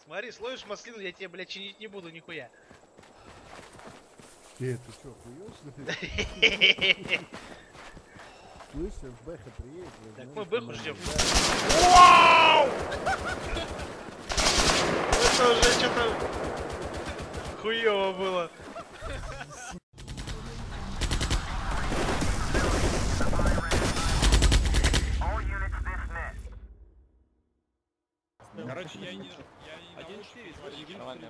Смотри, словишь маслину, я тебе, блядь, чинить не буду нихуя. Ты чё, хуёл, что ли? Слышь, сейчас Бэха приедет. Так, мы Бэху ждем. Это уже что-то хуёво было. Короче, я не 1-4, нормально,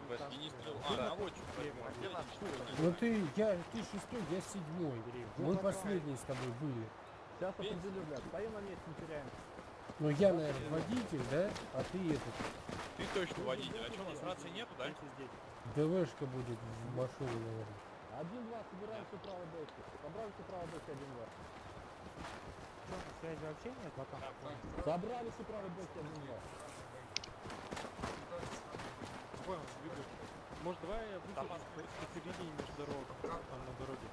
Ну ты шестой, я седьмой. Мы последние с тобой были. Сейчас определю, блядь. Стоим на месте, не теряем. Ну я, наверное, водитель, да? А ты этот. Ты точно водитель. А что, у нас рации нету, да? ДВшка будет в машине, наверное. 1-2, собираем все правой бэшки. Собрали все правой бэшки 1-2. Связи вообще нет пока? Собрали все правой бэшки 1-2. Понял, двигай. Может, давай я высажу посередине между дорогами, там на дороге.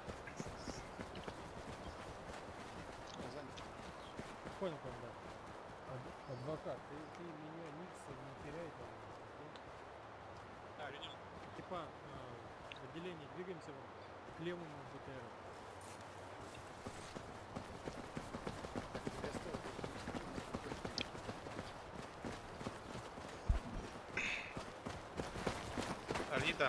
Понял, да. Адвокат, ты меня Никса не теряй, пожалуйста. Да, Ленин. Типа, отделение, двигаемся к левому БТРу. Орнита.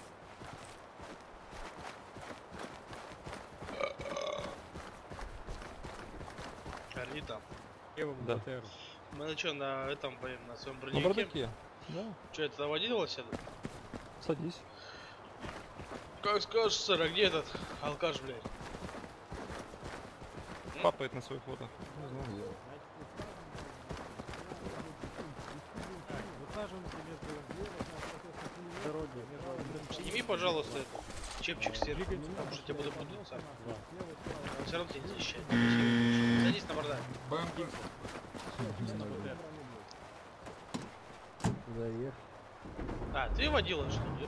Орнита. Левому Да. БТРу. Мы на что, на этом поем, на своем На броневике? бардаке? Да. Что, это водилось это? Садись. Как скажешь, сэр, а где этот алкаш, блядь? Папает на свой фото. Не знаю. Высаживаемся между дороги, между... Сними, пожалуйста, этот чепчик сверху, потому что я буду путаться. Он все равно тебя не защищает. Садись на бардак. Куда ехать? А, ты водила, что ли?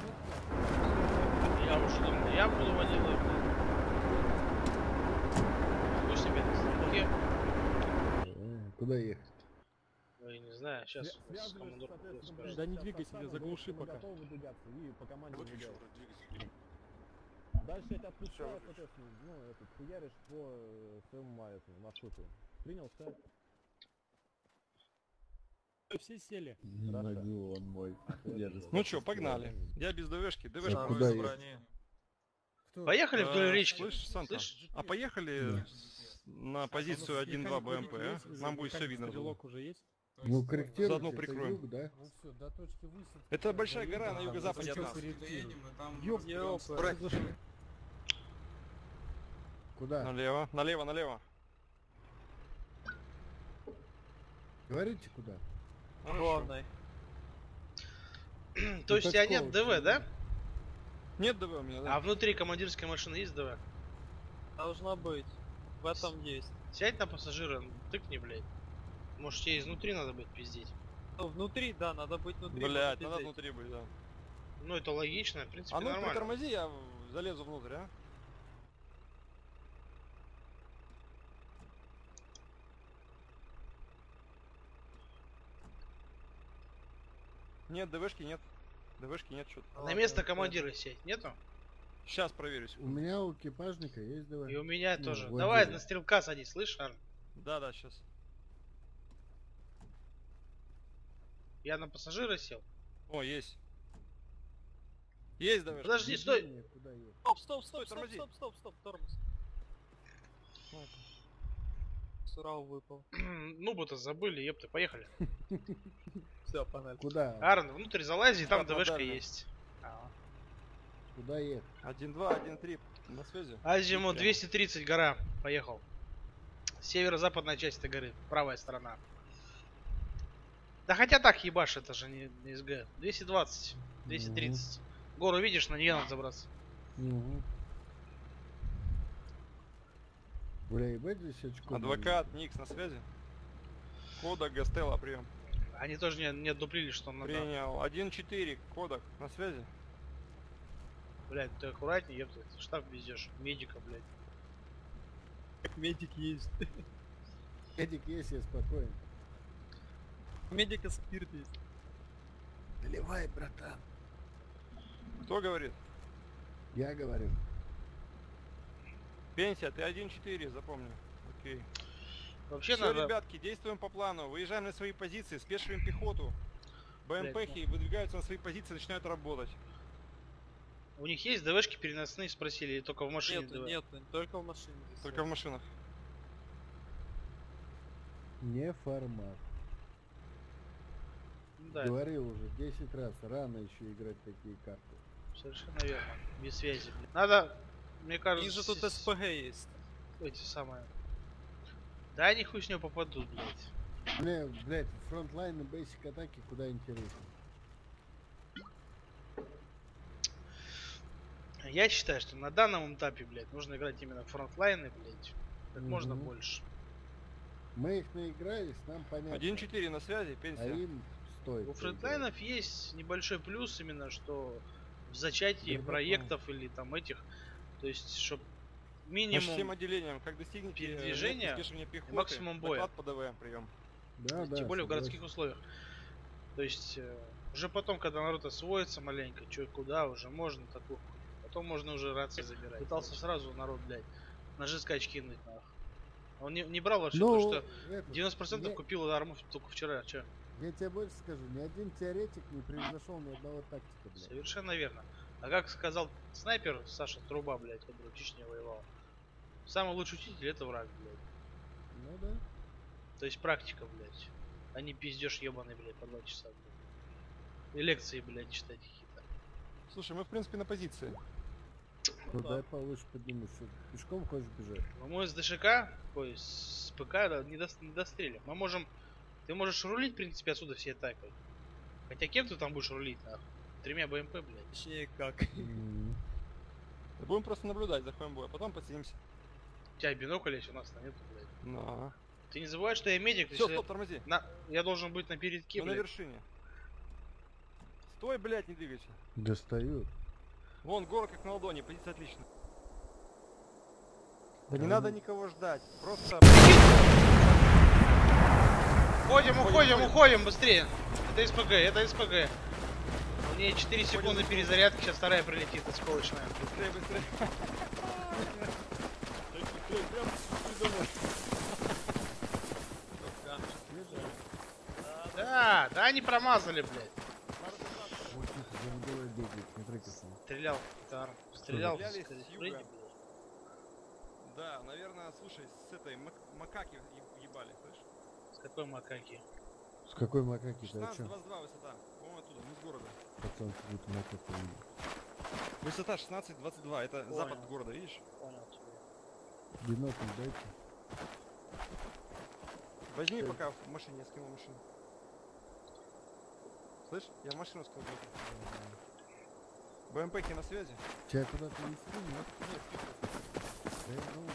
Я уж думал, я буду водила. Могу себе на станке. Куда ехать? Ну, я не знаю, сейчас Связываешь, командор соответственно, скажет. Да не двигайся, заглуши пока. Готовы выдвигаться и по команде выдвигать. Дальше я тебя отпускаю, соответственно, ну, этот, хуяришь по своему маршруту. Принял, все? Все сели. Не могу, он мой. Ну чё, погнали. Я без ДВшки. ДВшка. Куда ехать? Поехали вдоль речки. Слышь, Санта, Слышь? а поехали на позицию 1-2 БМП, а? Нам будет все видно. Стрелок уже есть? Ну, корректируйте, Заодно это прикроем. юг, да? Ну все, до точки высадки. Это большая гора на юго-западе от нас. Куда? Налево, налево, налево. Говорите, куда? Главное. То есть у тебя нет ДВ, да? Нет ДВ у меня, да? А внутри командирской машины есть ДВ? Должна быть. В этом есть. Сядь на пассажира, тыкни, блядь. Может, тебе изнутри надо будет пиздеть? Ну, внутри, да, надо быть внутри. Блять, можно надо пиздеть. внутри быть, да. Ну, это логично, в принципе, А ну нормально. притормози, я залезу внутрь, а? Нет, ДВшки нет. ДВшки нет, что-то. На место командира сядь, нету? Сейчас проверю. У меня у экипажника есть, давай. И у меня Ну, тоже. вот Давай дело. на стрелка садись, слышь, Арн? Да, да, сейчас. Я на пассажира сел. О, есть. Есть ДВшка. Подожди, стой! Мне куда ехать? Стоп, Стой, тормози. стоп, тормоз. Сурал выпал. Ну, бы-то забыли, ёпты, поехали. Все, погнали. Куда? Арн, внутрь залази, там Да, ДВшка дальше. есть. Куда ехать? 1-2, 1-3. На связи. Азимут Прямо. 230, гора. Поехал. Северо-западная часть этой горы, правая сторона. Да хотя так ебашь, это же не СГ. 220, 230. Гору видишь, на нее надо забраться. Угу. Бля, ебать здесь очко. Адвокат, Никс на связи. Кодек, Гастелло, прием. Они тоже не отдуплили, что надо. Принял. 1-4, Кодек, на связи. Блядь, ты аккуратнее, ёпта, ты штаб везешь. Медика, блядь. Медик есть. Эдик есть, я спокоен. Медика спирт есть. Наливай, братан. Кто говорит? Я говорю. Пенсия, ты 1-4, запомни. Окей. Вообще Все, надо... ребятки, действуем по плану. Выезжаем на свои позиции, спешиваем пехоту. Блядь, БМПхи выдвигаются на свои позиции, начинают работать. У них есть ДВшки переносные, спросили, или только в машине Нету, ДВ? нету, только в машине. здесь Только в машинах. Не формат. Да, Говорил уже 10 раз, рано еще играть такие карты. совершенно верно. Без связи, блядь. Надо, мне У кажется... них же тут СПГ есть. Эти самые... Да они хуй с него попадут, блядь. Мне, блядь, фронтлайн и бейсик атаки куда интереснее. Я считаю, что на данном этапе, блядь, нужно играть именно фронтлайны, блядь. Как можно Мгм. больше. Мы их наигрались, нам понятно. 1-4 на связи, А пенсия. им стоит. У поиграть. фронтлайнов есть небольшой плюс именно, что в зачатии Да, да, проектов или там этих, то есть, чтобы По минимум всем отделениям, как достигнете передвижения места спешивания пехоты, максимум боя. доклад по ДВ, прием. Да, да, тем более в согласен. городских условиях. То есть уже потом, когда народ освоится маленько, что и куда, уже можно такую хуйню. Потом можно уже рации забирать. Пытался сразу народ, блядь, на жесткач кинуть нахуй. Он не брал вообще Ну, то, что этот, 90% не- купил арму только вчера. Че? Я тебе больше скажу, ни один теоретик не превзошел ни одного тактика, блядь. Совершенно верно. А как сказал снайпер Саша Труба, блядь, который в Чечне воевал, самый лучший учитель это враг, блядь. Ну да. То есть практика, блядь. А не пиздеж ебаный, блядь, по 2 часа, блядь. И лекции, блядь, читать какие-то. Слушай, мы в принципе на позиции. Ну дай повыше поднимусь. Что, пешком хочешь бежать? Мы с ДШК, ой, с ПК да, не дострелим. Мы можем... Ты можешь рулить, в принципе, отсюда всей атакой. Хотя кем ты там будешь рулить, нахуй? 3 БМП, блядь. Точнее как. М. Будем просто наблюдать за ходом боя, потом подсадимся. У тебя бинокль есть, у нас нету, блядь. На. Ты не забывай, что я медик. Все, если стоп, тормози. Я должен быть на передке, Мы на блядь. вершине. Стой, блядь, не двигайся. Достают. Вон, город как на ладони, позиция отличная. Да не Да надо ну. никого ждать, просто... Уходим быстрее. Это СПГ. У нее 4 секунды перезарядки, сейчас вторая прилетит, осколочная. Быстрее, быстрее. Да, они промазали, блядь. Вот тихо, за водой бегает, смотри как он. Стрелял, это арм. Стрелял, Стреляли сказать, с юга. Фредди, блядь. Да, наверное, слушай, с этой макаки ебали, слышь? С какой макаки? С какой макаки ты, о чём? 16-22 высота, по-моему, оттуда, не с города. Пацан, какую-то макаку видел. Высота 16-22, это Понял. запад города, видишь? Понял тебя. Бинокль дайте. Возьми пока в машине, я скинул машину. Слышь, я в машину скинул. БМПки на связи? Тебя куда-то нести, нет? Да я думаю.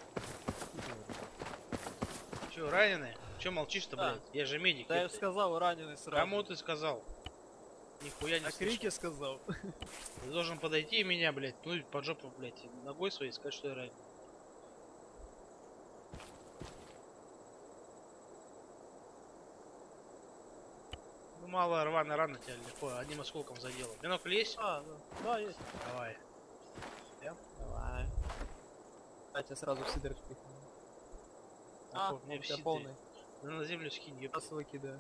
Че, раненый? Че молчишь-то, Да. блядь? Я же медик. Да я ёпта. же сказал, раненый сразу. Кому ты сказал? Нихуя не На слышал. крике сказал. Ты должен подойти и меня, блядь, пнуть под жопу, блядь, и ногой своей сказать, что я ранен. Ну мало рваная рана тебя легко, одним осколком задело. Бинокль есть? А, да, есть. Давай. Давай. Кстати, сразу в сидор впихну. А, А, у меня у тебя все полный. Да на землю скинь, ёпта. Сейчас выкидаю.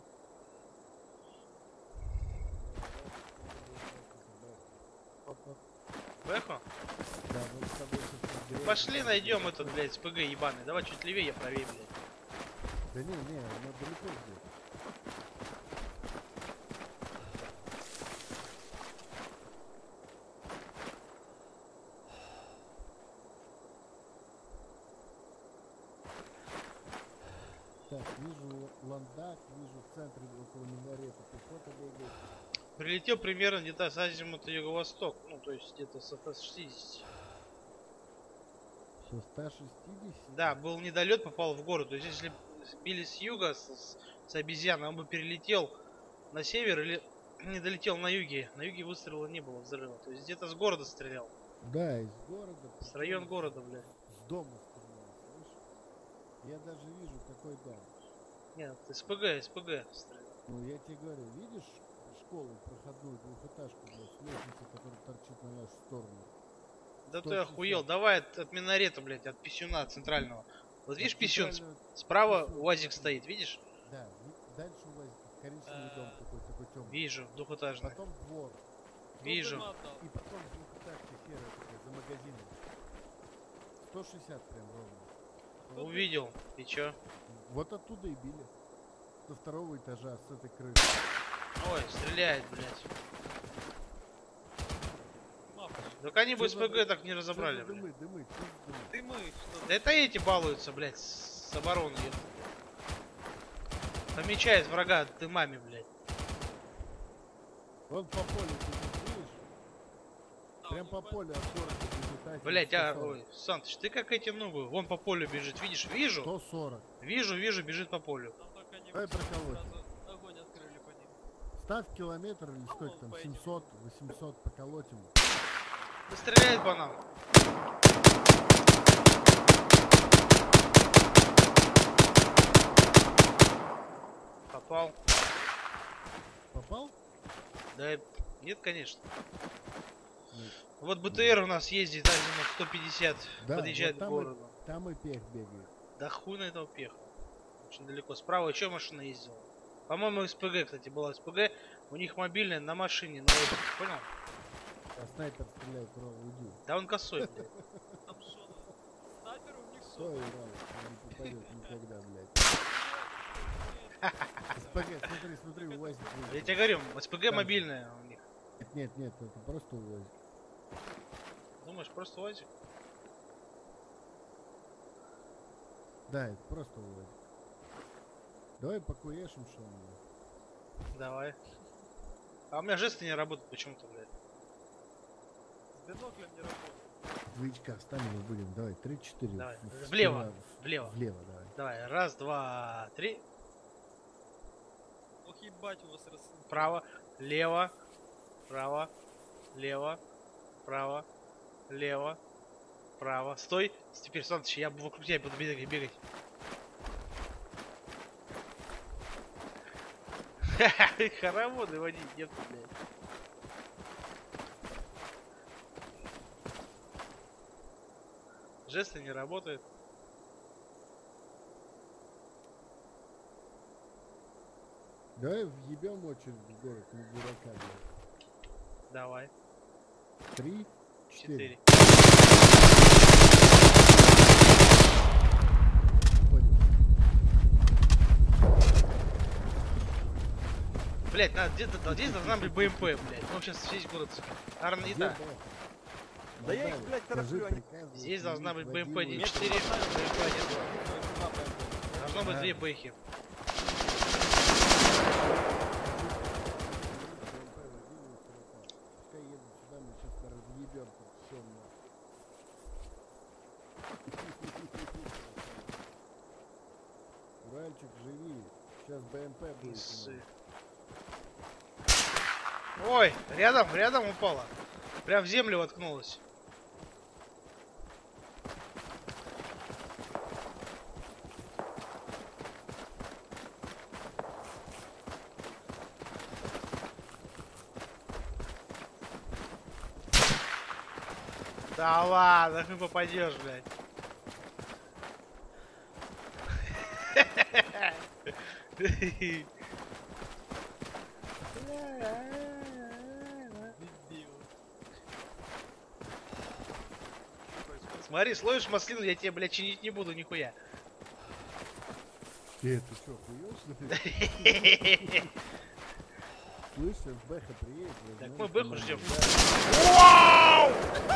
Оп-оп. Бэхо? Да, вот с тобой сейчас разберемся. Пошли найдем этот, блядь, СПГ ебаный. Давай чуть левее, я правее, блядь. Да не, оно далеко где. Так, вижу ландак, вижу в центре около минарета пехота бегает. Прилетел примерно где-то с азимута юго-восток. Ну, то есть где-то с 160. Со 160? Да, был недолет, попал в город. То есть если били с юга, с обезьяны, он бы перелетел на север или не долетел на юге. На юге выстрела не было, взрыва. То есть где-то с города стрелял. Да, из города. С район города, блядь. С дома стрелял, слышишь? Я даже вижу, какой дом. Нет, СПГ стрелял. Ну, я тебе говорю, видишь школу, проходную двухэтажку, блядь, с лестницей, которая торчит на нашу сторону. Да ты 160. охуел. Давай от минарета, блядь, от писюна центрального. Вот видишь От писюн? центрального- Справа писюн, УАЗик да. стоит, видишь? Да, дальше УАЗик, коричневый дом такой темный. Вижу, двухэтажный. Потом двор. Вижу. И потом двухэтажка серая такая, за магазином. 160 прям ровно. Увидел. И чё? Вот оттуда и били. Со второго этажа, с этой крыши. Ой, стреляет, блядь. Мапа. Так они бы Чё за СПГ так не разобрали, Что за блядь. дымы, что за дымы? Ты мы, что Да это эти балуются, блядь, с обороны. Помечает врага дымами, блядь. Вон по полю, ты видишь? Прям по полю от города бежит. Блядь, ой, Сантыч, ты как эти нубы. Вон по полю бежит, видишь? Вижу. 140. Вижу, бежит по полю. Там только они Давай проколоть. сразу огонь открыли по ним. Ставь километр или сколько там, Пойдем. 700, 800 поколотим. Да стреляет по нам. Попал. Попал? Да нет, конечно. Нет. Вот БТР у нас ездит азимут 150, Да, подъезжает вот к там городу. Там и пех бегает. Да хуй на этого пеха. Очень далеко. Справа еще машина ездила. По-моему, СПГ, кстати, была СПГ. У них мобильная на машине, на этих, понял? А снайпер стреляет, уйди. Да он косой, блядь. Там что? Снайпер у них Стой, что? Рал, он не попадет никогда, блядь. СПГ, смотри, УАЗик. Я тебе говорю, СПГ Там. мобильная у них. Нет, это просто УАЗик. Думаешь, просто УАЗик? Да, это просто УАЗик. Давай покуешим что-нибудь. Давай. А у меня жесты не работают почему-то, блядь. С биноклем не работает. Двоичка встанем и будем. Давай, 3-4. Давай. Влево. Влево. Влево, давай. Давай. Раз, два, три. Ох, ебать у вас раз... Право. Лево. Право. Лево. Право. Лево. Право. Стой. Теперь, Сантыч, я вокруг тебя буду бегать. Хороводы водить, нет, блядь. Жесты не работают. Давай въебем очередь в город, не дурака, блядь. Давай. 3, 4. 4. Блять, надо где-то здесь должна быть БМП, блять. Ну сейчас весь город. Наверное, не так. Да я их, блядь, тороплю, они- Здесь должна быть БМП не 4, БМП 1. Должно быть 2 бэхи. Пускай едут сюда, мы сейчас разъебем тут все Уральчик, живи. Сейчас БМП будет. Исы. Ой, рядом упала. Прям в землю воткнулась. Да ладно, ты попадешь, блядь. Смотри, словишь маслину, я тебе, блядь, чинить не буду нихуя. Ты что, хуёл, что ли? Слышь, сейчас Бэха приедет. Так возьмём мы Бэху команду. ждем. Вау!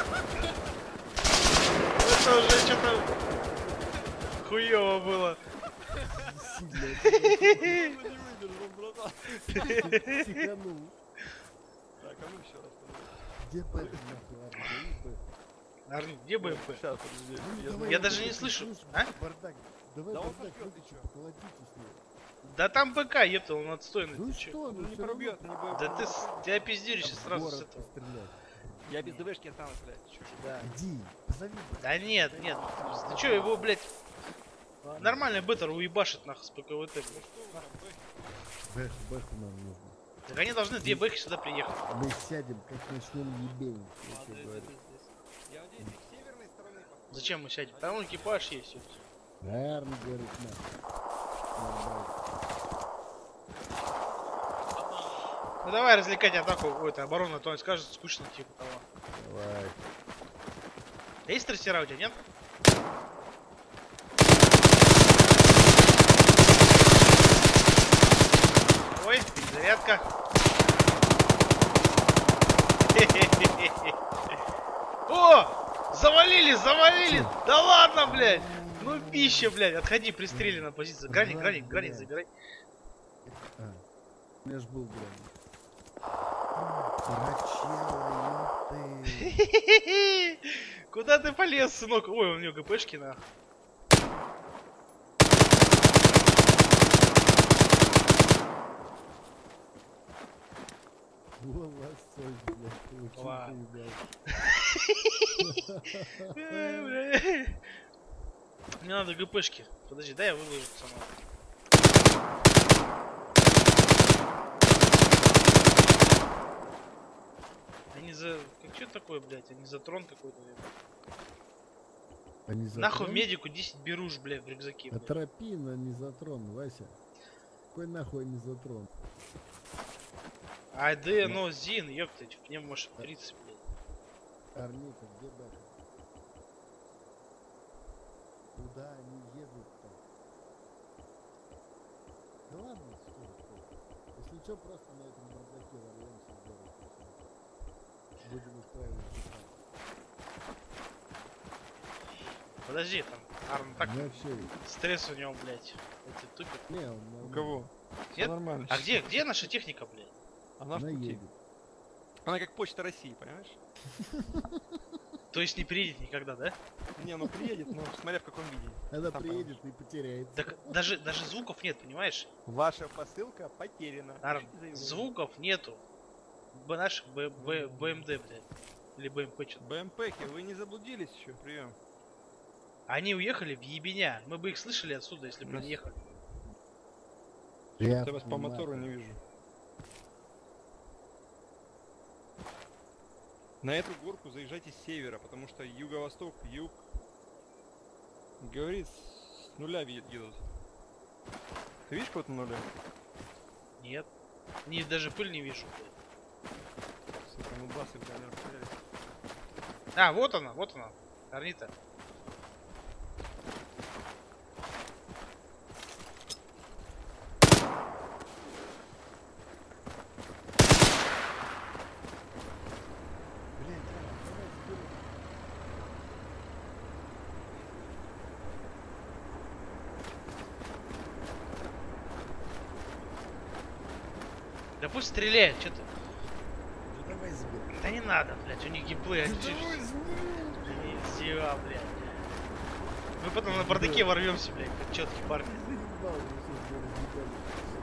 Это уже что-то хуёво было. Сильно Не выдержал, братан. это психанул. Так, а ну еще раз. Где Бэха, нахуй, ладно, зови Бэха. Арни, где БМП? Сейчас, подожди. Ну, давай, Я даже давай, не слышу. слушай, А? Бардак. Давай Да он бардак сожгёт выключи, ещё. поколотите с ним. Да там БК, епта, он отстойный. Ну ты чё? что, ну Не всё пробьет, равно не будет. Да ты тебя пиздюришь в сразу с город этого. пострелять. Я без ДВшки останусь, блядь. Чё? Да. Иди, позови. Да нет. Ты чё, его, блядь, нормальный беттер уебашит нахуй с ПКВТ, блядь. Бэху нам нужно. Так они должны 2 бэхи сюда приехать. Мы сядем, как начнем ебень. я Ладно, тебе иди говорю. ты здесь. Я надеюсь, их с северной стороны подходят. Зачем мы сядем? Там экипаж есть. всё. Наверное, говорит, на. Ну давай развлекать атаку, ой, это оборону, а то он скажет скучно, типа того. Давай. Есть трассера у тебя, нет? Ой, зарядка. О! Завалили, завалили! Да ладно, блядь! Ну пища, блядь, отходи, пристрели на позицию. Граник, забирай. А, у меня ж был граник. Прочела, ты. Куда ты полез, сынок? Ой, у него ГПшки на. Лосось, блядь, получил Ладно. поебать. Мне надо ГПшки. Подожди, дай я выложу сама. Они за... Как что такое, блядь? Они за трон какой-то. Они за Нахуй трон? медику 10 беруш, блядь, в рюкзаке. блядь. Атропина не за трон, Вася. Какой нахуй не за трон? А да, ну, Зин, ёптать, мне может 30, блядь. Арника, где Бэха? Куда они едут-то? Да ладно, стой. Если что, просто на этом бардаке ворвемся в город. и всё. Будем устраивать дефанс. Подожди, там, Арн так, Я все. стресс у него, блядь. Эти тупят. Не, он У нормально. кого? Нет? Нормально. А где наша техника, блядь? Она в Она пути. едет. Она как почта России, понимаешь? То есть не приедет никогда, да? Не, ну приедет, но смотря в каком виде. Она Сам приедет и потеряется. Так даже звуков нет, понимаешь? Ваша посылка потеряна. Арн, Пишите заявление. звуков нету. Наших БМД, блядь. Или БМП что-то. БМПхи, вы не заблудились еще? Прием. Они уехали в ебеня. Мы бы их слышали отсюда, если бы не ехали. Я Я вас по мотору не вижу. На эту горку заезжайте с севера, потому что юго-восток, юг, говорит, с нуля едут. Ты видишь кого-то на нуле? Нет. Даже пыль не вижу, блядь. Сука, ну басы, бля, наверное, потерялись. А, вот она. Арнита. Да пусть стреляет, что ты? Ну давай забирай. Да не надо, блядь, у них геймплей. Все, блядь. Мы потом на бардаке ворвемся, блядь, как четкие парни. Заебал, мы сейчас будем ебать.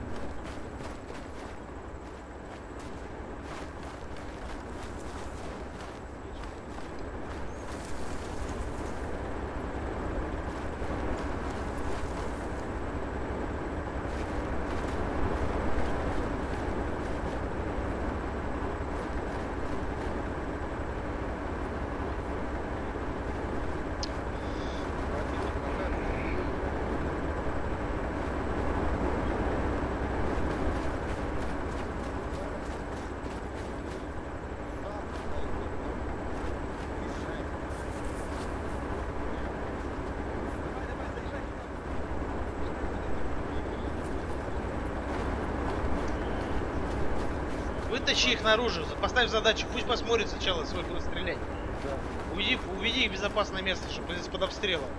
Вытащи их наружу, поставь задачу, пусть посмотрит сначала свой будет стрелять. Уведи их в безопасное место, чтобы здесь под обстрелом.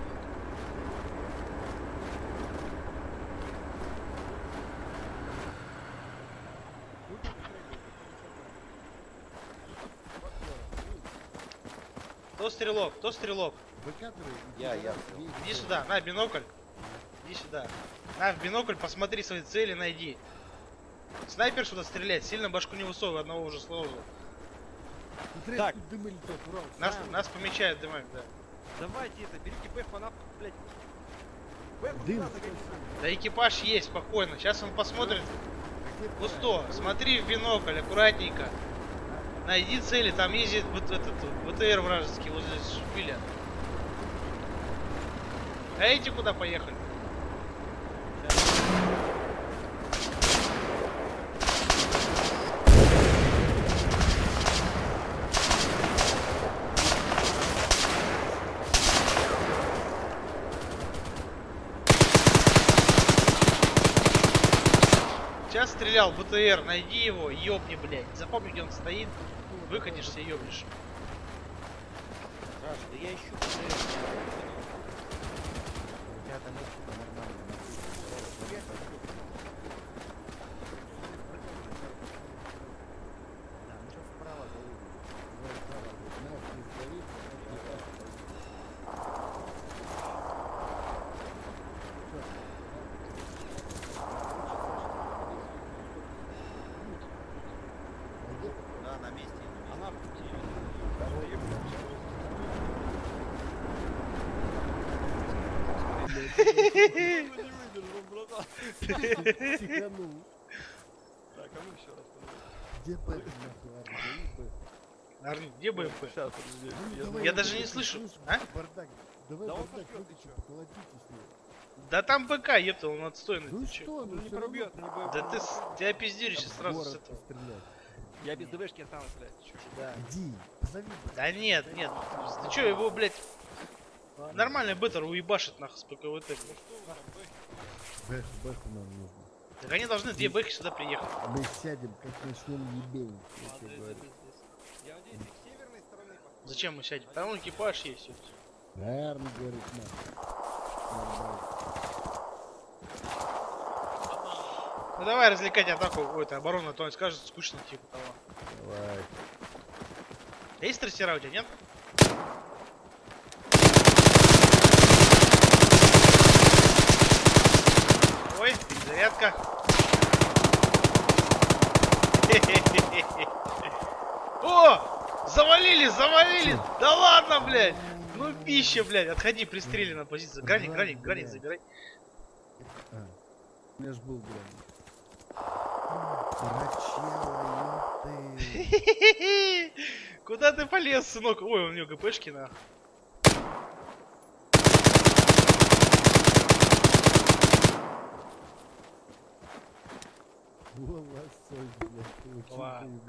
Кто стрелок? Кто стрелок? Выкатывай. Я. Иди сюда, на бинокль. Иди сюда. На, в бинокль посмотри свои цели, найди. Снайпер сюда стреляет, сильно башку не высовывай, одного уже сложил. Так. Дым летит, Урал. Нас помечают дымами, да. Давайте это, берите Бэху, она, блядь. Бэху Дым. туда загоните. Да экипаж есть, спокойно. Сейчас он посмотрит. Где Густо, смотри в бинокль, аккуратненько. Найди цели, там ездит вот этот БТР вражеский возле шпиля. А эти куда поехали? Сейчас стрелял БТР, найди его, ёбни, блядь. Запомни, где он стоит, выкатишься и ёбнешь. Саш, да я ищу БТР. Ребята, ну сука, нормально. Да, ну что вправо заедем. Да, на месте. Она в пути. Психанул. Так, а ну еще раз. Где Бэк, нахуй, Арни? Дай Бэк. Арни, где БМП? Сейчас, подожди. Ну, давай Я вот даже это не слышу. слышишь, А? Бардак. Давай Да он бардак пошёл, ты выключи, чё? поколотите с ним. Да там БК, ёпта, он отстойный. Ну ты чё? что, ну Не всё равно пробьет, не будет. Да ты тебя пиздюришь в сразу с город этого. пострелять. Я без ДВшки останусь, блядь. Чё? Да. Иди, позови Бэк. Да нет, нет. Ты чё, его, блядь, нормальный беттер уебашит нахуй с ПКВТ, блядь. Бэк, Бэку нам нужно. Так они должны две бэхи сюда приехать. Мы сядем, как начнем ебень, я тебе говорю. Я надеюсь, их с северной стороны походу. Зачем мы сядем? Там экипаж есть. ёпта. Наверное, говорит, нам. Ну давай развлекать атаку, ой, это оборону, а то он скажет скучно, типа того. Давай. Есть трассера у тебя, нет? Ой, зарядка. О! Завалили, завалили! Да ладно, блядь! Ну пища, блядь, отходи, пристрели на позицию. Граник, граник, граник забирай. А, у меня ж был граник. Рачела, ёпты. Куда ты полез, сынок? Ой, у него ГПшки на. Лосось, блядь, получил Ладно.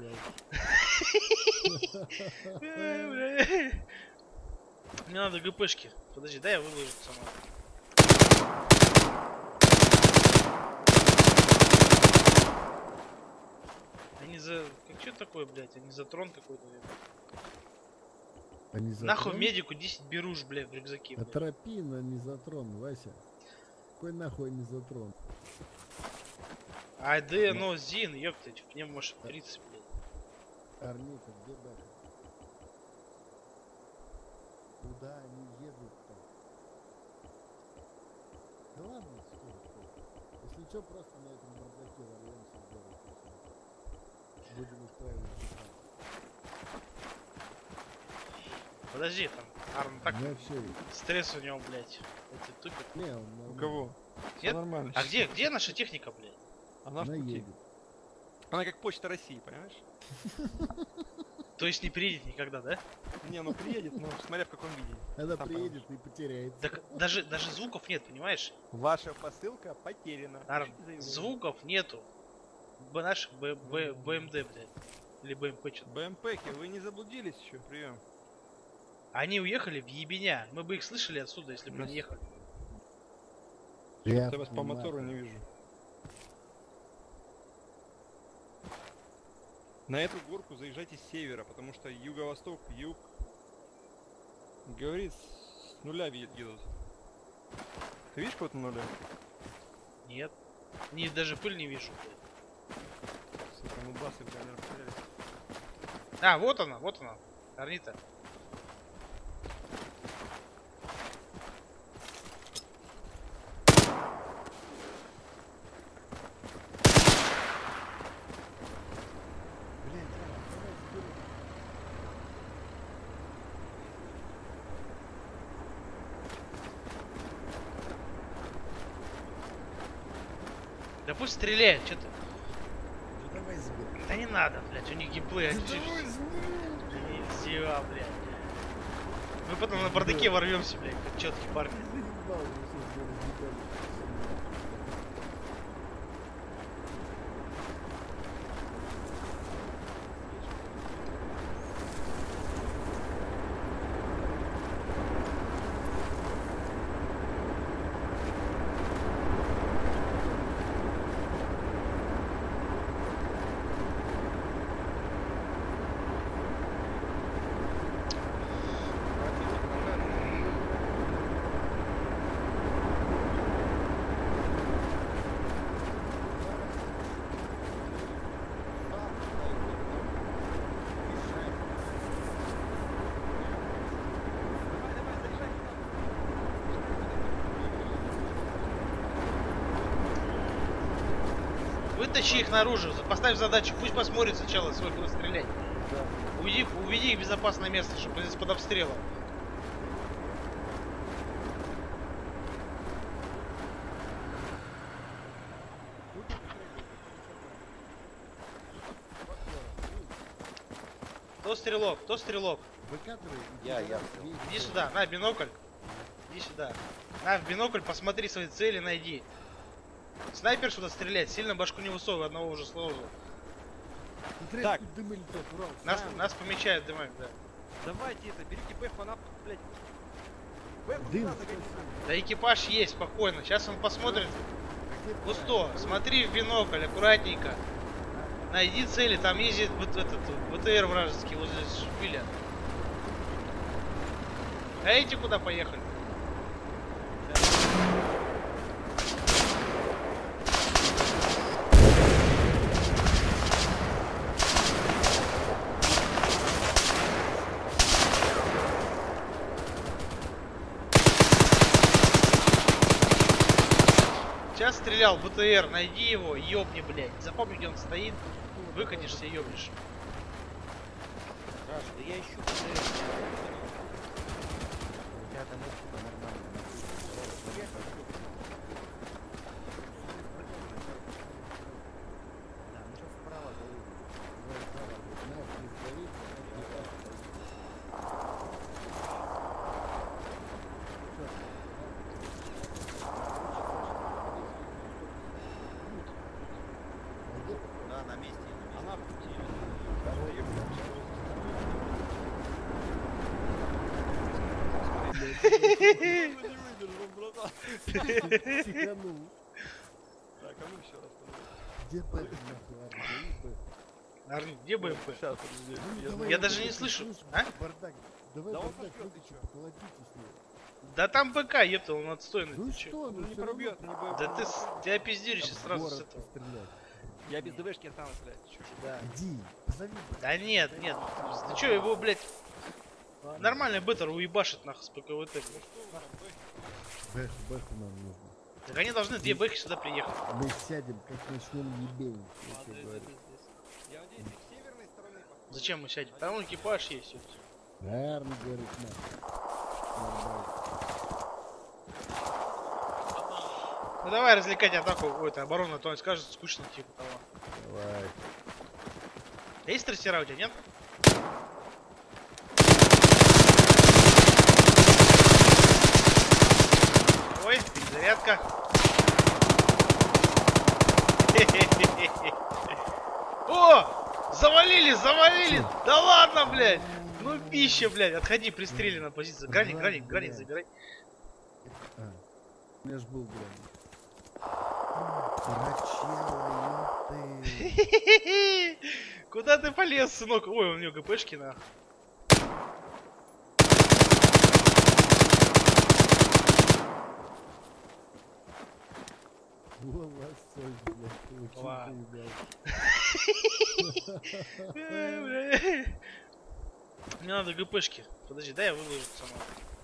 поебать. Мне надо ГПшки. Подожди, дай я выложу сама. Они за... Как что такое, блядь? Они за трон какой-то. Они за Нахуй трон? медику 10 беруш, блядь, в рюкзаке. блядь. Атропин, а не затрон, Вася. Какой нахуй не затрон? А да, ну, Зин, ёпта, мне может 30, блядь. Арника, где Бэк? Куда они едут-то? Да ладно, стой, стой. Если что, просто на этом бардаке ворвемся в город. и всё. Будем устраивать засаду. Подожди, там, Арн так, У меня все есть. стресс у него, блядь. Эти тупят. Не, он У нормально. кого? Всё Нет? нормально. А где наша техника, блядь? Она в Она пути. едет. Она как почта России, понимаешь? То есть не приедет никогда, да? Не, ну приедет, но смотря в каком виде. Она Сам приедет и потеряется. Так даже звуков нет, понимаешь? Ваша посылка потеряна. Арн, Пишите заявление. звуков нету. Наших БМД, блядь. Или БМП что-то. БМПки, вы не заблудились еще? Прием. Они уехали в ебеня. Мы бы их слышали отсюда, если бы они ехали. Я Я вас по понимаю. мотору не вижу. На эту горку заезжайте с севера, потому что юго-восток, юг, говорит, с нуля едут. Ты видишь кого-то на нуле? Нет. Даже пыль не вижу, блядь. Сука, ну басы, бля, наверное, потерялись. А, вот она. Орнита. Блядь, Арн, давай сберем. Да пусть стреляет, что ты. блядь. Да не надо, блядь, у них геймплей. Да Они чуть- давай, Они все, блядь. Мы потом на бардаке ворвемся, блядь, как четкие парни. заебал, мы сейчас не разбегались. Вытащи их наружу, поставь задачу, пусть посмотрит сначала свой будет стрелять. Уведи их в безопасное место, чтобы из-под обстрела. Кто стрелок? Кто стрелок? Выкатывай. Я. Иди сюда, на бинокль. Иди сюда. На, в бинокль посмотри свои цели, найди. Снайпер сюда стрелять, сильно башку не высовывай, одного уже сложил. Смотри, Так. тут дымы летят, Урал. Нас помечают дымами, да. Давайте это, берите бэху, она, блядь. Дым. Да экипаж есть, спокойно. Сейчас он посмотрит. Где Пусто. Смотри в бинокль, аккуратненько. Найди цели, там ездит вот этот БТР вражеский возле шпиля. А эти куда поехали? Сейчас стрелял БТР, найди его, ёбни, блядь. Запомни, где он стоит, выкатишься и ёбнешь. Раш, да я ищу БТР. У тебя там оптика нормально. Да, мы сейчас справа заедем. Нас не сгорит, не так. Да, на месте. Она в пути. Психанул. Так, а ну еще раз. Где Бэк, нахуй, Арни, зови Бэк. Арни, где БМП? Сейчас, подожди. Ну, давай Я его даже не тут слышу. слушай, А? Бардак. Давай Да он бардак сожрёт, выключи, ты чё? поколотите с ним. Да там БК, ёпта, он отстойный. Ну ты и чё? что, Ну не всё пробьет, равно не будет. Да ты тебя пиздюришь в сразу с город этого. пострелять. Я без ДВшки останусь, блядь. Чё? Да. Иди, позови Бэка. Да нет, нет. Ты чё, его, блядь, нормальный беттер уебашит нахуй с ПКВТ, блядь. Бэху нам нужно. Так они должны две бэхи сюда приехать. Мы сядем, как начнем ебень, я тебе говорю. Я надеюсь, их с северной стороны подходят. Зачем мы сядем? Там экипаж есть. ёпта. Да, Арни говорит, на. Нормально. Ну давай развлекать атаку, ой, это оборону, а то он скажет скучно типа того. Давай. Есть трассера у тебя, нет? Ой, зарядка. О! Завалили, завалили! Да ладно, блядь! Ну пища, блядь, отходи, пристрели на позицию. Граник, забирай. А, у меня ж был граник. Прочела, ёпты. Куда ты полез, сынок? Ой, у него ГПшки на. Лосось, блядь, получил Ва. поебал. Мне надо ГПшки. Подожди, дай я выложу сама.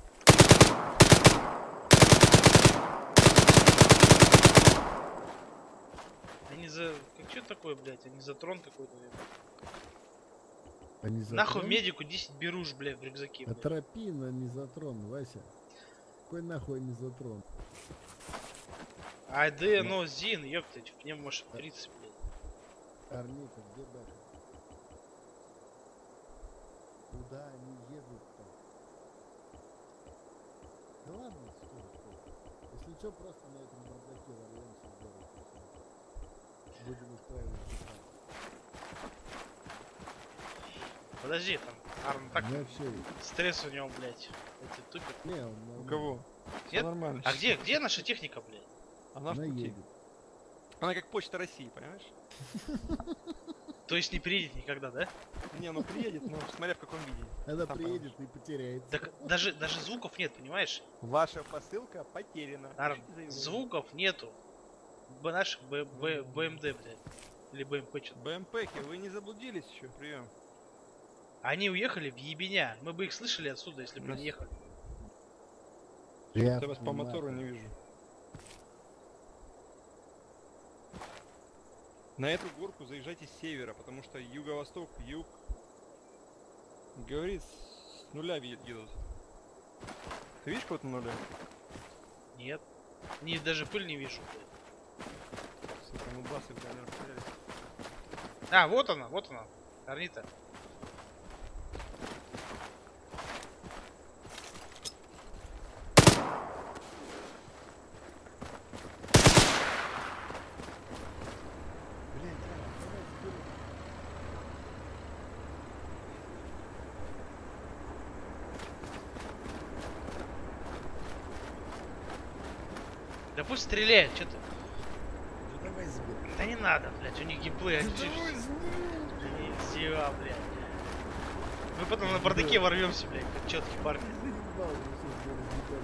Они за... Как что такое, блядь? Они за трон какой-то. Они за Нахуй трон? медику 10 беруш, блядь, в рюкзаке. блядь. Атропин, а не за трон, Вася. Какой нахуй не за трон? А, да, ну, Зин, ёптать, мне может 30, блядь. Армейка, где Бэха? Куда они едут-то? Да ладно, стой. Если что, просто на этом бардаке ворвемся в город. И всё. Будем устраивать дебаты. Подожди, там Арн так Я все. стресс у него, блядь. Эти тупят. Не, он У нормально. кого? Всё Нет? нормально. А где наша техника, блядь? Она в Она пути. едет. Она как почта России, понимаешь? То есть не приедет никогда, да? Не, ну приедет, но смотря в каком виде. Она Там приедет и потеряется. Так даже звуков нет, понимаешь? Ваша посылка потеряна. Арн, Пишите заявление. звуков нету. Наших БМД, блядь. Или БМП что-то. БМПки, вы не заблудились еще? Прием. Они уехали в ебеня. Мы бы их слышали отсюда, если бы не ехали. Я вас по мотору не вижу. На эту горку заезжайте с севера, потому что юго-восток, юг, говорит, с нуля едут. Ты видишь кого-то на нуле? Нет. Даже пыль не вижу, блядь. Сука, ну басы, бля, наверное, потерялись. А, вот она. Арнита. Блядь, давай сберем. Да пусть стреляет, что ты? Ну давай сберем. Да не надо, блядь, у них геймплей. Давай Издева, блядь. Мы потом на бардаке ворвемся, блядь, как четкие парни. заебал, мы все сберем детали.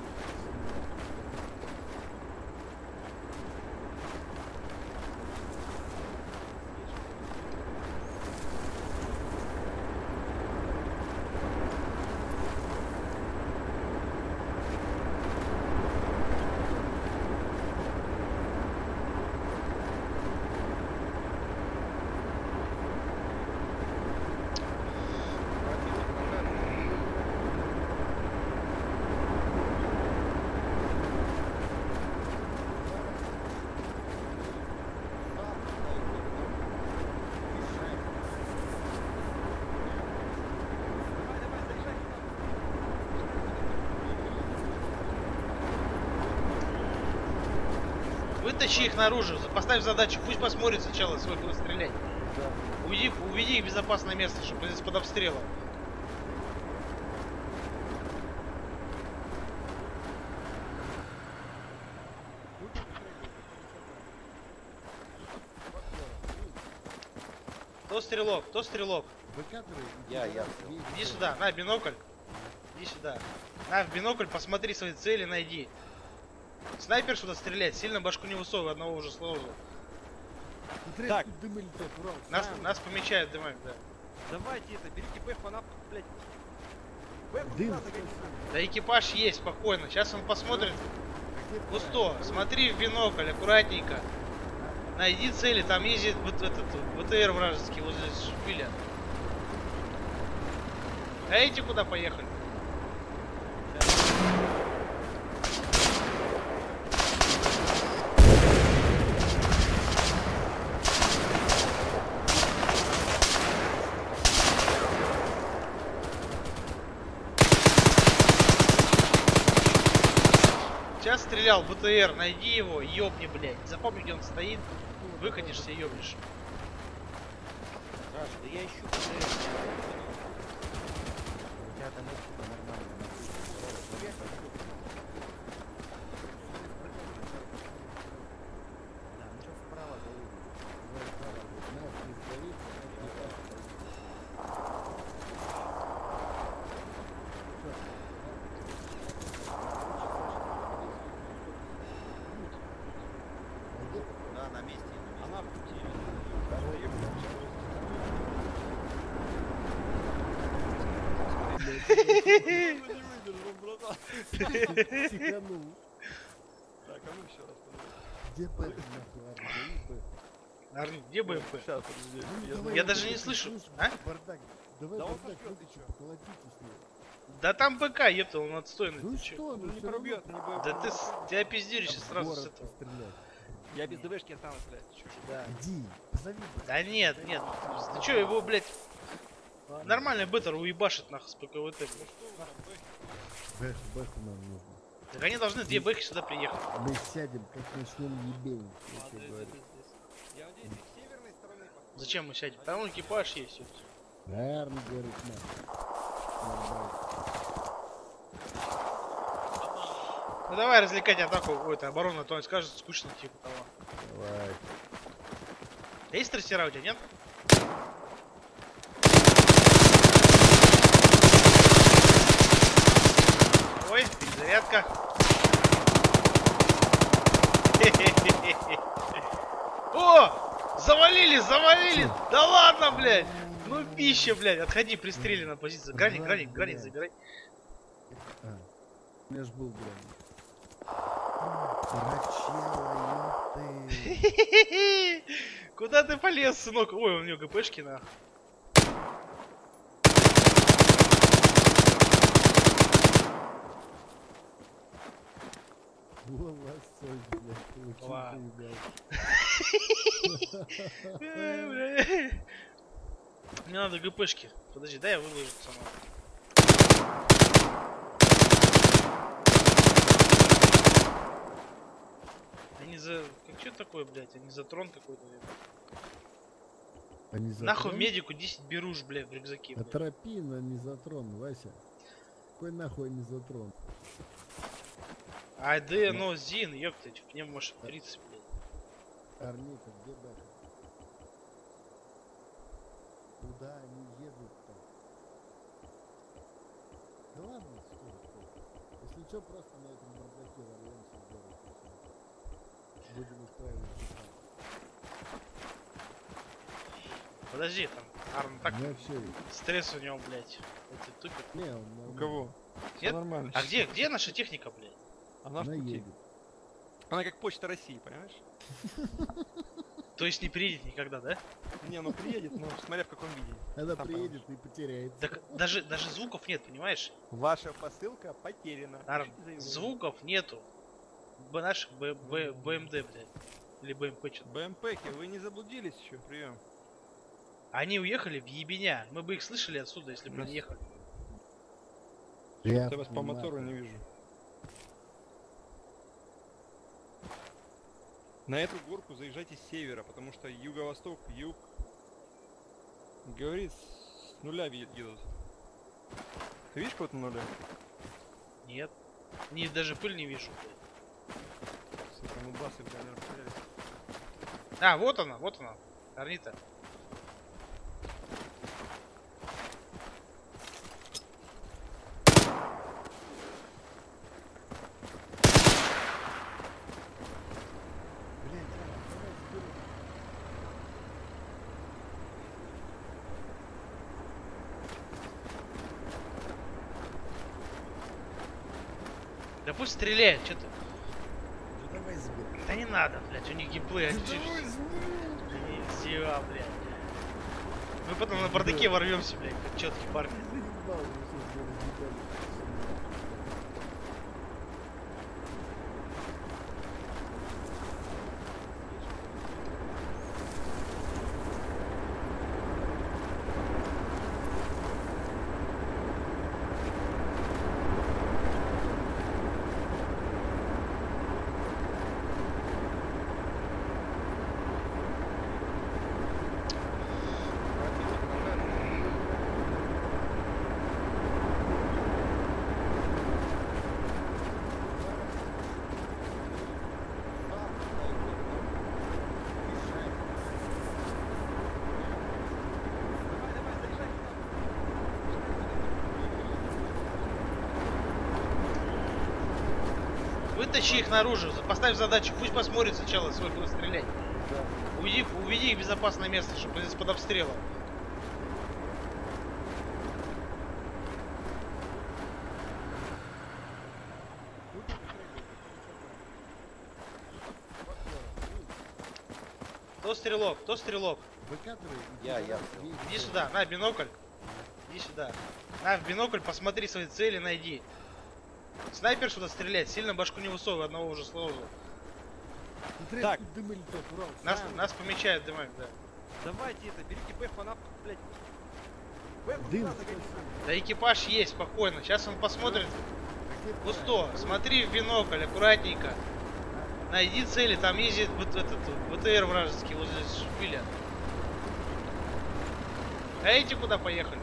Вытащи их наружу, поставь задачу, пусть посмотрит сначала свой куда стрелять. Уведи их в безопасное место, чтобы здесь под обстрелом. Кто стрелок? Кто стрелок? Выкатывай. Я. Иди сюда, на бинокль. Иди сюда. На, в бинокль посмотри свои цели, найди. Снайпер сюда стрелять, сильно башку не высовывай, одного уже сложил. Смотри, Так. тут дым летит, Урал. Нас помечают дымами, да. Давайте это, берите бэху, она, блядь. Бэху Дым. туда загоните. Да экипаж есть, спокойно. Сейчас он посмотрит. Где Пусто. Смотри в бинокль, аккуратненько. Найди цели, там ездит вот этот БТР вражеский возле шпиля. А эти куда поехали? Сейчас стрелял БТР, найди его, ёбни, блядь. Запомни, где он стоит. Выходишься и ёбнешь. Саш, да я ищу ПТР. У тебя там оптика нормально. Да, ну что вправо заедем. Да, на месте. Она в пути. Психанул. Так, а ну еще раз. Где Бэха, нахуй, ладно, зови Бэха. Арни, где БМП? Сейчас, подожди. Ну, давай Я вот даже это не слышу. слышишь, А? Бардак. Давай Да он бардак сожрёт, выключи, ты чё? поколотите с ним. Да там БК, ёпта, он отстойный. Ну ты чё? что, Ну ну не всё равно пробьет, не будет. Да ты тебя пиздюришь в сразу с город этого. пострелять. Я без ДВшки останусь, блядь. Чё? Да. Иди, позови. Да нет. Ты чё, его, блядь, нормальный беттер уебашит нахуй с ПКВТ, блядь. Бэху нам нужно. Так они должны две бэхи сюда приехать. Мы сядем, как начнем ебень. я Ладно, тебе это говорю. здесь. Я надеюсь, их с северной стороны подходят. Зачем мы сядем? Там экипаж есть. Вот. Наверное, говорит, Ну давай развлекать атаку, это оборону, а то он скажет скучно, типа того. Давай. Есть трассера у тебя, нет? Ой, зарядка. О! Завалили! Да ладно, блядь! Ну пища, блядь, отходи, пристрели на позицию. Граник, Блядь. забирай. У меня ж был граник. Прочела, ёпты. Куда ты полез, сынок? Ой, у него ГПшки на. Лосось, блядь, получил Ладно. поебал. Мне надо ГПшки. Подожди, дай я выложу сама. Они за... Как что такое, блядь? Они за трон какой-то. А не за Нахуй трон? медику 10 беруш, блядь, в рюкзаке. блядь. Атропин, а не за трон, Вася. Какой нахуй не за трон? А да, ну, Зин, ёптать, мне может 30, блядь. Арника, где Бэха? Куда они едут-то? Да ладно, стой. Если что, просто на этом бардаке ворвемся в город. и всё. Будем устраивать десант. Подожди, там, Арн так, У меня всё есть. стресс у него, блядь. Это тупит. Не, он У нормально. кого? Всё Нет? нормально. А где наша техника, блядь? Она в Она пути. едет. Она как почта России, понимаешь? То есть не приедет никогда, да? Не, ну приедет, но смотря в каком виде. Она Сам приедет и потеряется. Так даже звуков нет, понимаешь? Ваша посылка потеряна. Арн, Пишите заявление. звуков нету. Наших БМД, блядь. Или БМП что-то. БМПки, вы не заблудились еще? Прием. Они уехали в ебеня. Мы бы их слышали отсюда, если бы не ехали. Я Я вас по мотору не вижу. На эту горку заезжайте с севера, потому что юго-восток, юг, говорит, с нуля едут. Ты видишь кого-то нуля? Нет. Даже пыль не вижу, блядь. Сука, ну басы, бля, наверное, потерялись. А, вот она. Орнита. Блядь, давай сберем. Да пусть стреляет, что ты. Ну давай сберем. Да не надо, блядь, у них геймплей. Ну давай сберем. Нельзя, блядь. Мы потом на бардаке ворвемся, блядь, как четкие парни. Заебал, мы сейчас разъебали. Вытащи их наружу, поставь задачу, пусть посмотрит сначала, свой будет стрелять. Уведи их в безопасное место, чтобы здесь под обстрелом. Кто стрелок? Кто стрелок? Выкатывай. Я. Иди сюда, на бинокль. Иди сюда. На, в бинокль посмотри свои цели, найди. Снайпер сюда стреляет, сильно башку не высовывай, одного уже сложил. Смотри, Так. тут дымы летят, Урал. Нас помечает дымак, да. Давайте это, берите Бэху, она, блядь. Бэху Дым. туда загоните. Да экипаж есть, спокойно. Сейчас он посмотрит. Ракета Густо, смотри в бинокль, аккуратненько. Найди цели, там ездит вот этот БТР вражеский возле шпиля. А эти куда поехали?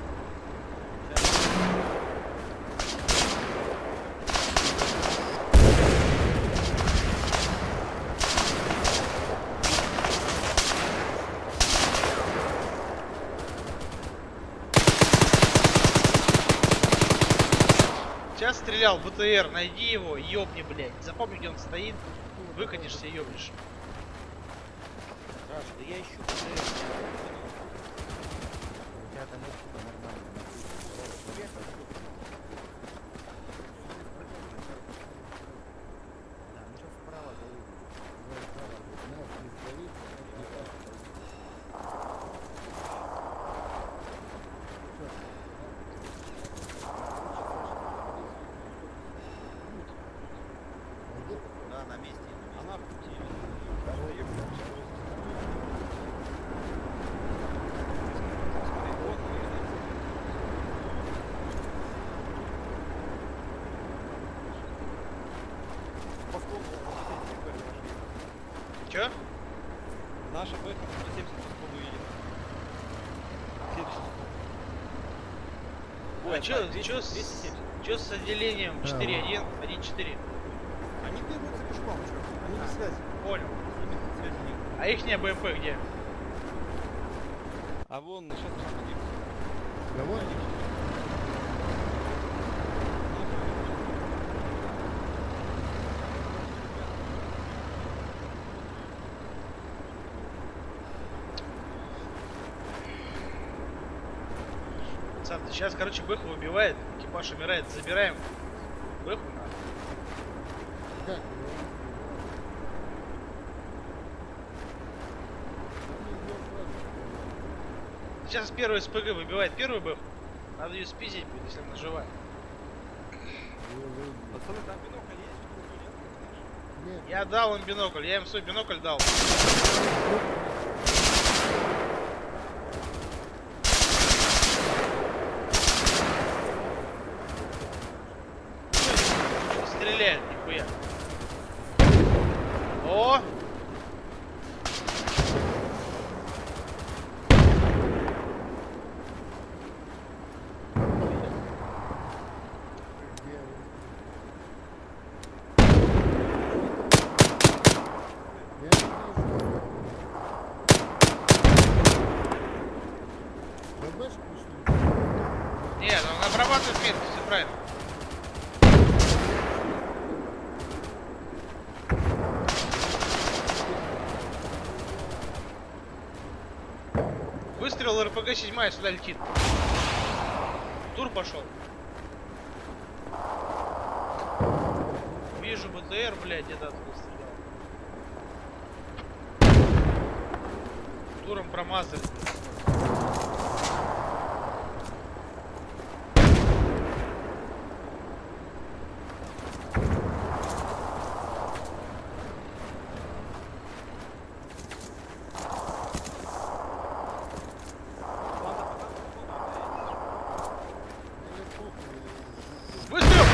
Сейчас стрелял БТР, найди его, ёбни, блядь. Запомни, где он стоит, выкатишься и ёбнешь. Раш, да я ищу БТР. У тебя там есть типа нормально. Да, мы сейчас вправо заедем. Нас не сгорит, Да, на месте. Она в пути. Чё? Наша Бэха 170 по склону едет. А чё, 270. чё с отделением 4.1, 1.4? Они двигаются пешком, чё? Они без связи. Понял. С ними связи нет. А ихняя БМП где? А вон, сейчас спустимся. Кого? Пацаны, сейчас, короче, Бэху выбивает, экипаж умирает, забираем Бэху на. Как? Сейчас первый СПГ выбивает первую Бэху. Надо ее спиздить будет, если она живая. Пацаны, там бинокль есть? Что-то нет? Нет, Я дал им бинокль, я им свой бинокль дал. Стреляет, нихуя. О! где вы? Я не вижу. ББшку что ли? Нет, он обрабатывает метки, все правильно. Выстрел РПГ-7 сюда летит. Тур пошел. Вижу БТР, блядь, где-то откуда стрелял. Туром промазали. Выстрел!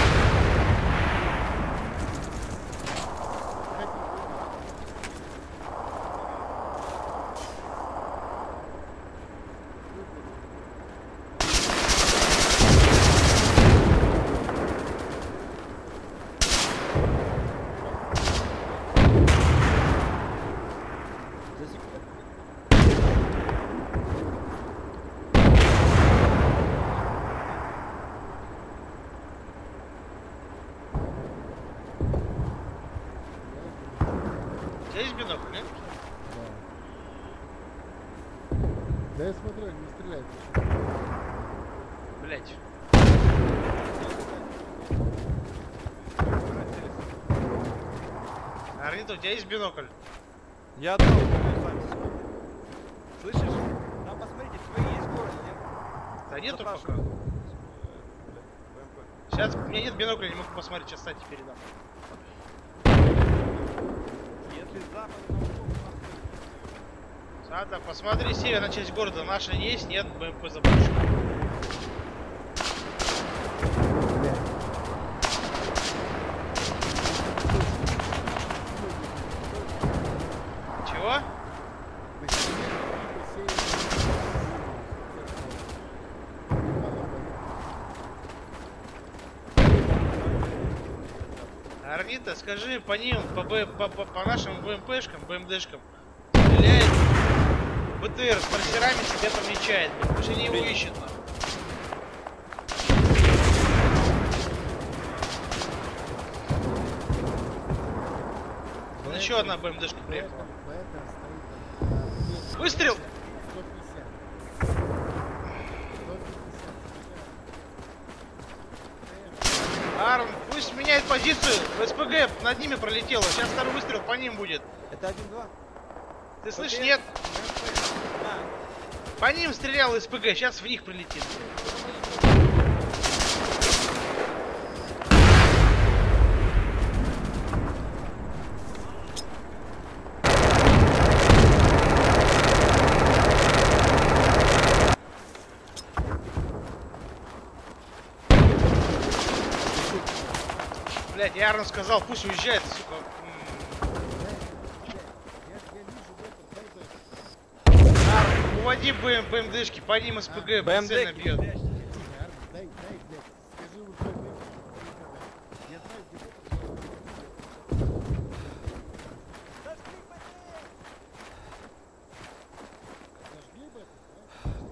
У тебя есть бинокль, нет? Да я смотрю, не стреляет. Блять. Арнита, у тебя есть бинокль? Я отдал, сами смотрите. Слышишь? Там посмотрите, твои есть в городе, нет? Да нету пока. Запрашиваю. Сейчас, у меня нет бинокля, не могу посмотреть, сейчас, кстати, передам. Нет. Вышли с запада на восток. Сада, посмотри, северная часть города. Наша есть? Нет, БМП заброшен. Чего? Орнита, скажи по ним, по нашим БМПшкам, БМДшкам, стреляет БТР с трассерами, себя помечает, потому что они его ищут. Вон еще одна БМДшка приехала. Выстрел! 150. Арм, пусть меняет позицию. В СПГ над ними пролетело. Сейчас второй выстрел по ним будет. Это 1-2. Ты слышишь, нет? По ним стрелял СПГ, сейчас в них прилетит. Блять, я Арну сказал, пусть уезжает, сука. Арн, уводи БМДшки, по ним СПГ прицельно бьет. Дай, блядь. Скажи уже, блядь. Я знаю, где это. Зажгли бы это, да?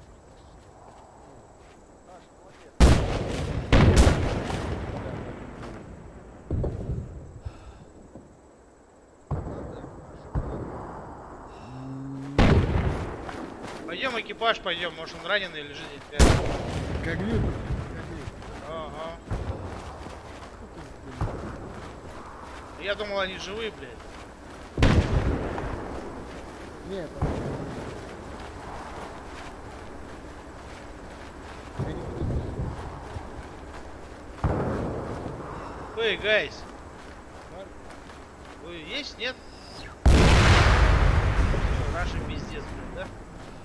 Пойдем экипаж, пойдем, может он раненый лежит. Как люди. Ага. Я думал, они живые, блядь. Нет. Я не буду. Эй, гайс. Вы есть, нет? Наши пиздец, блядь, да?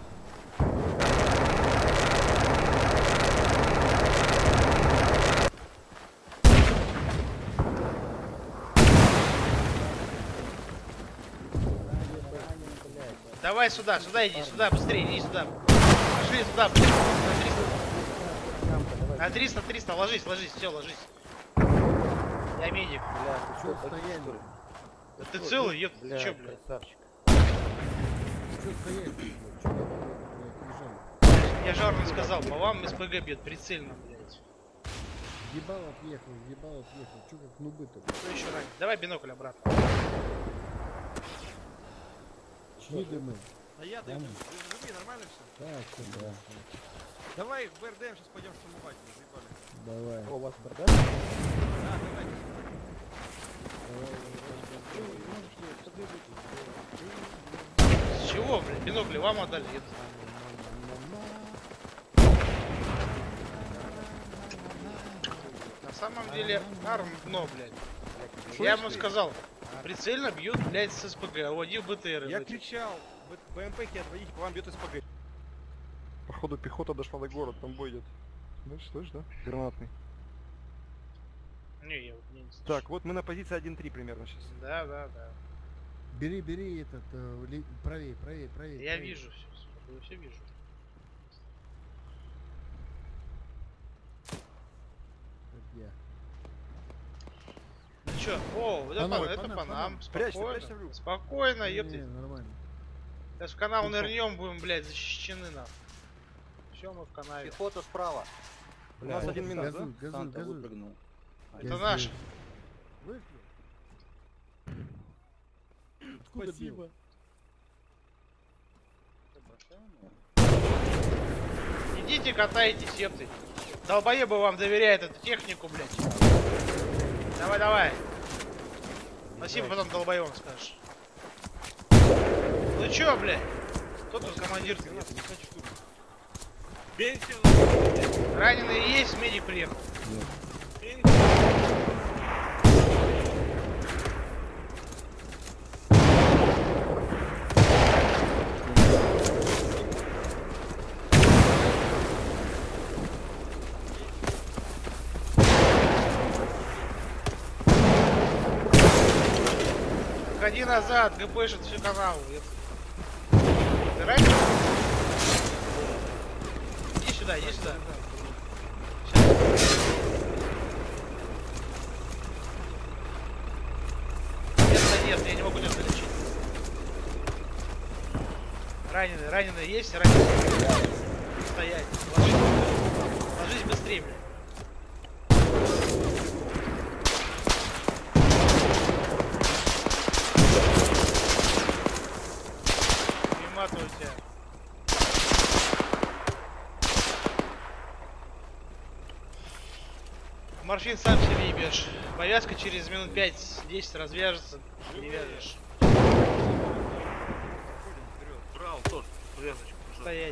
Давай сюда, сюда иди, сюда, быстрее, иди сюда. Пошли сюда, блядь. На 300, 300, ложись, все, ложись. Я медик. Чё стояли? Да ты целый, ёб, ты чё, блядь? Красавчик. Чё стояли? Чё лежали? Я жарно сказал, по вам СПГ бьет прицельно, блядь. Ебал отъехал. Чё как нубы-то? Что еще ранее? Давай бинокль обратно. Чьи дымы? А я даю. Живи, нормально все? Так, всё, да. Давай в БРДМ сейчас пойдем штурмовать, заебали. Давай. У вас бардак? Да, давайте. С чего, блядь? Бинокли вам отдали. На самом деле, арм дно, блядь. Я ему сказал, прицельно бьют, блядь, с СПГ, уводил БТР. Я кричал, БМП-ки отводите, по вам бьет СПГ. Походу пехота дошла до города, там бой идет. Слышь, да? Гранатный. Не, я вот не слышу. Так, вот мы на позиции 1-3 примерно сейчас. Да. Бери этот, правее. Я правее. вижу все вижу. Как я. Ну чё, о, это По по нам. нам, Прячься спокойно. в люк. Спокойно, Не, ёпты. нормально. Сейчас в канал нырнем, будем, блядь, защищены нам. Все, мы в канаве. Пехота справа. У нас Да, 1 минут, да? газуй. Санта выпрыгнул. Это наш. Вышли? Откуда бил? Идите, катайтесь, ёпты. Долбоебы вам доверяет эту технику, блядь. Давай. Спасибо, потом долбоебам скажешь. Ну чё, блядь? Кто тут командир? Раненые есть, медик приехал. Отходи назад, ГПшит всю канаву. Ты ранен? Иди сюда, иди сюда. Нет, я не могу тебя залечить. Раненый есть, раненый. Стоять. Ложись быстрее, блядь. Перематываю тебя. Морфин сам себе ебешь. Повязка через минут 5-10 развяжется. Не вяжешь. Браун тоже, повязочку. Стоять.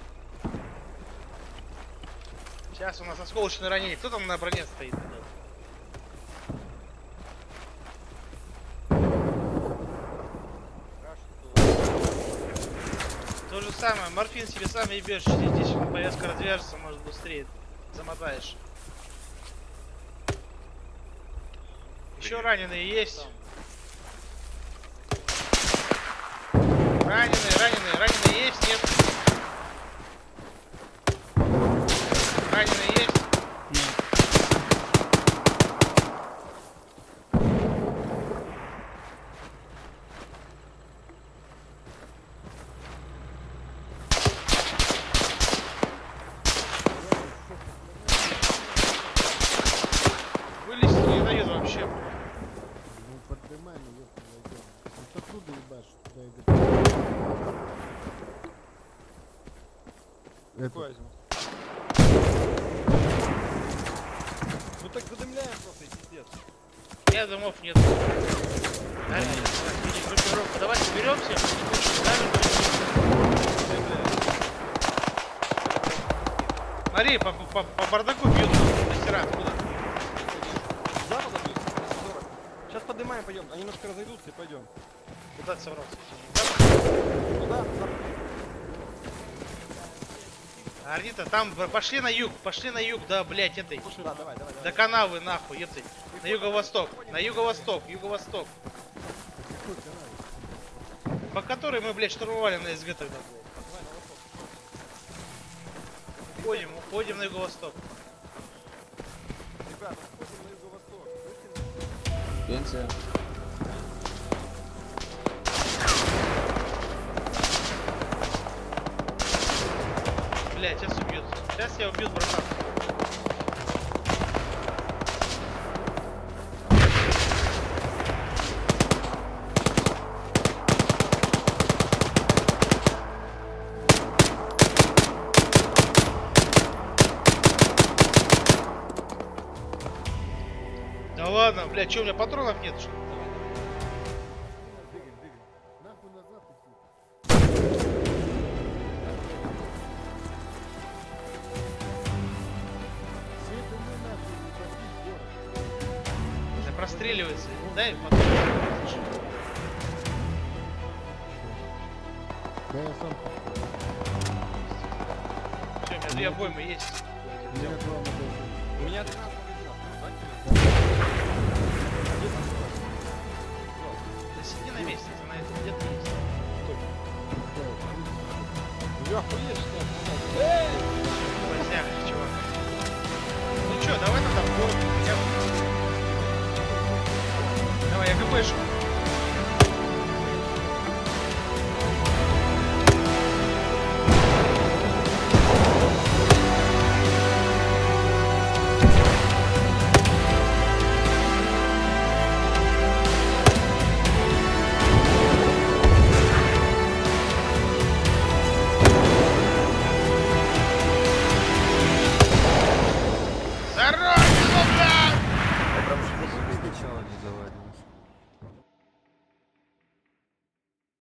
Сейчас у нас осколочное ранение. Кто там на броне стоит? То же самое. Морфин себе сам ебешь. Здесь повязка развяжется, может быстрее замотаешь. Еще раненые есть. Раненые есть, нет? Раненые есть? Вылезти не дает вообще. Ну, поднимай, ну, ёпта, найдем. Вот оттуда ебашь, туда и говорит. Какой возьму? Ну так задымляем просто и пиздец. Нет, домов нет. Группировка. Давайте соберемся. Смотри, по бардаку бьют мастера. Откуда? Запада бьют? Сейчас поднимаем, пойдем. Они немножко разойдутся и пойдем. Куда ты собрался? Куда? Орнита, там пошли на юг, да, блять, этой. Да, давай. До канавы, нахуй, епты. На юго-восток, юго-восток. По которой мы, блядь, штурмовали на СГ тогда, блядь. Уходим на юго-восток. Ребята, уходим на юго-восток. Пенсия. Блядь, сейчас убьют. Сейчас я убьют, братан. Да ладно, блядь, что у меня патронов нет, что ли? Нахуй назад идти. Все это мы нахуй не пошли в город. Да простреливается. Дай патрон. Да я сам. Все, у меня 2 обоймы есть. У меня 2 магазина. У меня 13 магазинов. Да сиди на месте, ты на этом где-то есть. Я охуеешь, что ли? Возняк, чувак. Ну чё, давай тогда в город. Давай, я ГПшу.